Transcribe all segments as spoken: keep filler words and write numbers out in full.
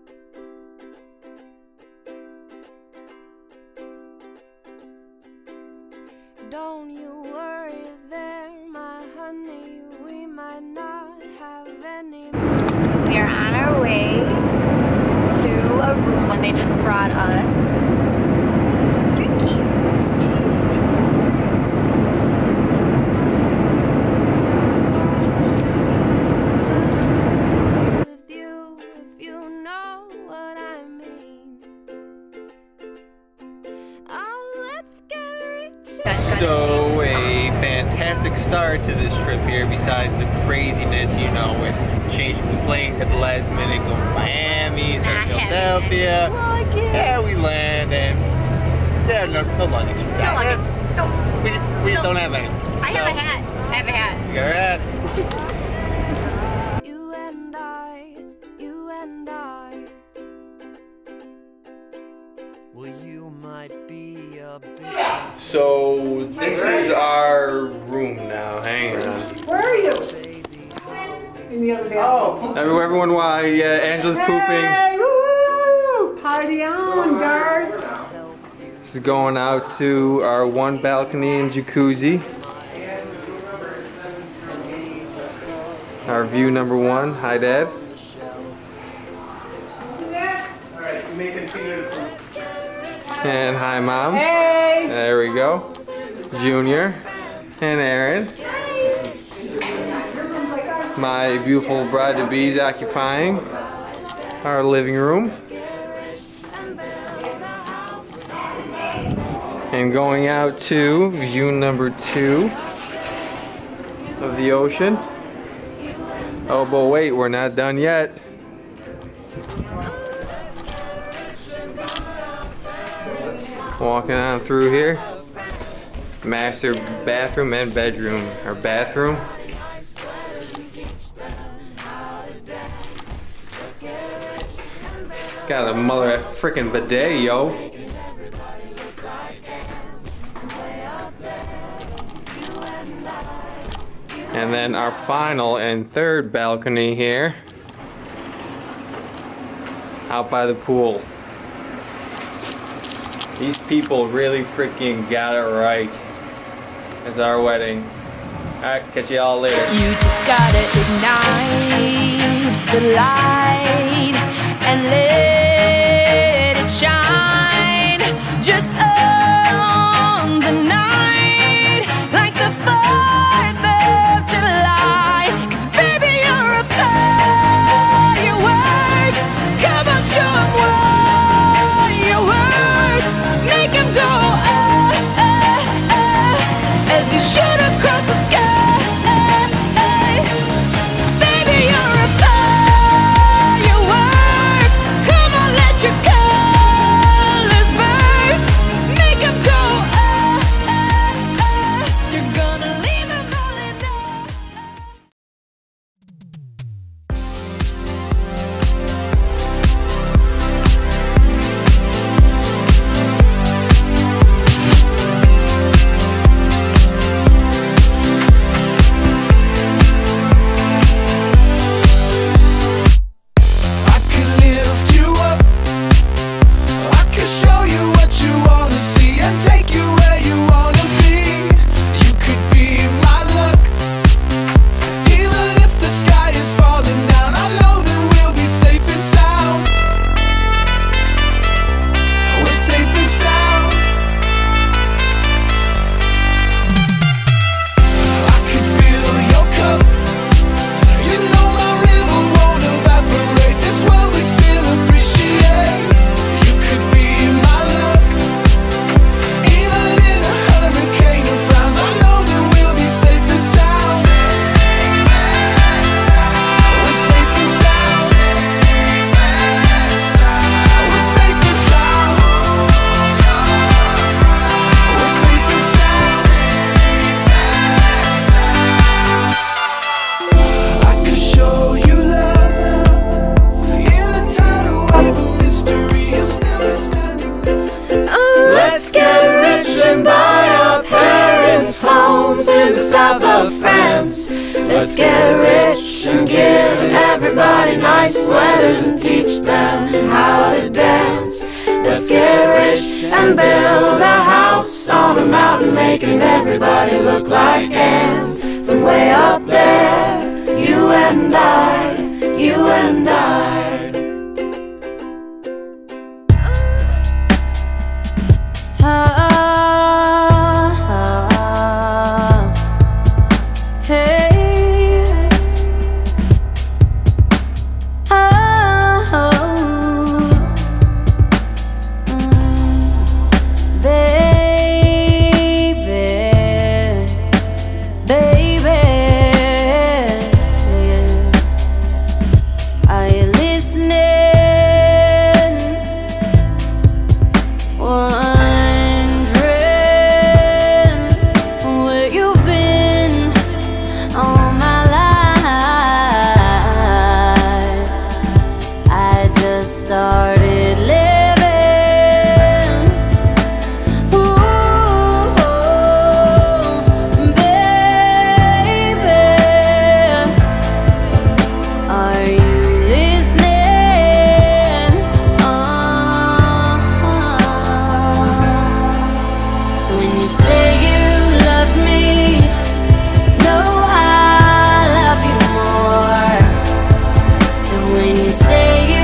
Don't you worry there, my honey, we might not have any. We are on our way to a room when they just brought us drinkies. With you, if you know what I mean. Oh, let's get rich. So a fantastic start to this trip here, besides the craziness, you know, with changing the planes at the last minute, going to Miami, starting Philadelphia. Yeah, we land and yeah, no, no luggage. No luggage. No. We, we no. don't have any. I have so, a hat. I have a hat. You got a hat? You and I, you and I. Well, you might be a bit. So this is our room now. Hang on. Where are you? In the other bathroom. Oh. Everyone, why? Yeah, Angela's pooping. Hey, woo! Party on, guard. This is going out to our one balcony and jacuzzi. Our view number one. Hi, Dad. Alright, you may continue to poop. And hi, Mom. Hey! There we go. Junior and Aaron. My beautiful bride-to-be is occupying our living room. And going out to view number two of the ocean. Oh, but wait, we're not done yet. Walking on through here. Master bathroom and bedroom. Our bathroom. Got a mother freaking bidet, yo. And then our final and third balcony here. Out by the pool. These people really freaking got it right. It's our wedding. Alright, catch you all later. You just gotta ignite the light and let it shine. Just on the night, like the fourth of July. 'Cause baby, you're a firework. Come on, show 'em what you work. Make 'em go, oh, oh, oh, as you shoot across the sky. Baby, you're a firework. Come on, let your colors burst. Make 'em go, oh, oh, oh. You're gonna leave 'em all in there. South of France. Let's get rich and give everyone everybody nice sweaters and teach them how to dance. Let's get rich and build a house on a mountain, making everybody look like ants. From way up there, you and I, you and I. Started living. Ooh, baby, are you listening? Uh-huh. When you say you love me, no, I love you more. And when you say you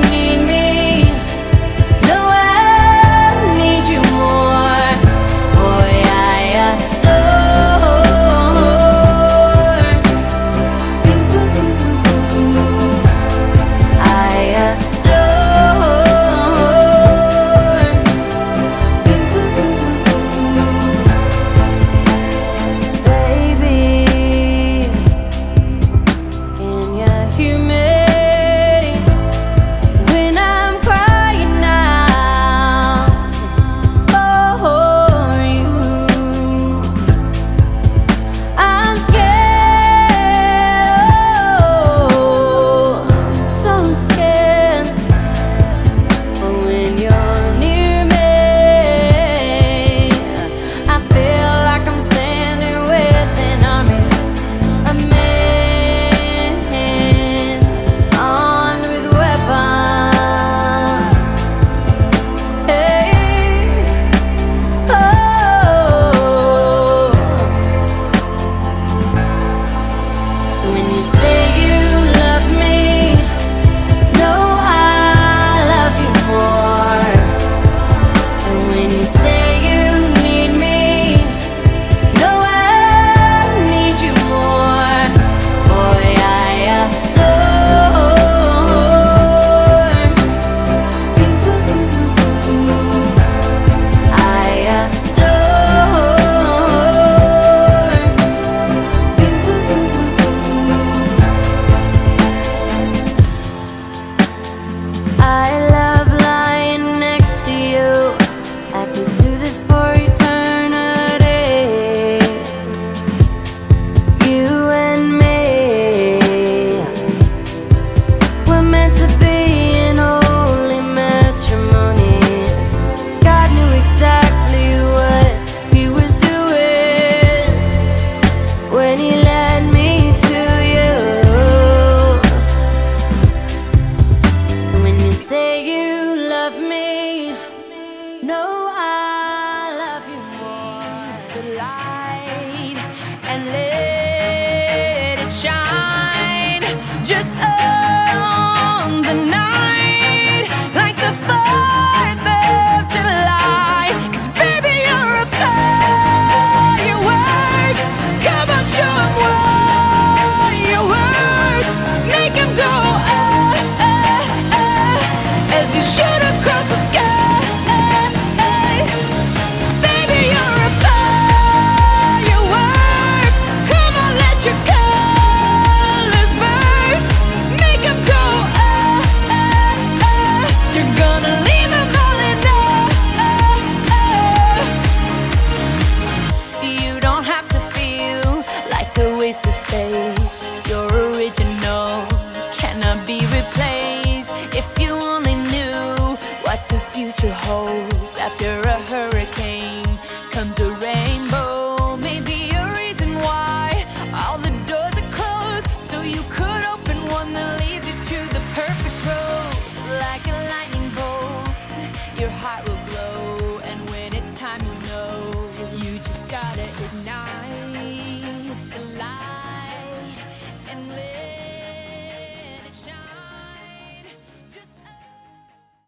just on the night, like the fourth of July. 'Cause baby, you're a firework. Come on, show 'em what you work. Make 'em go ah, ah, ah, as you shoot across the sky. Baby, you're a firework. Come on, let your colors burst. Make 'em go ah, ah, ah. You're gonna leave 'em all in awe. You don't have to feel like a wasted space. You're original, cannot be replaced. If you only knew what the future holds. After a hurricane comes a rainbow. Maybe a reason why all the doors are closed, so you could open one that leads your heart will glow. And when it's time, you know, you just gotta ignite.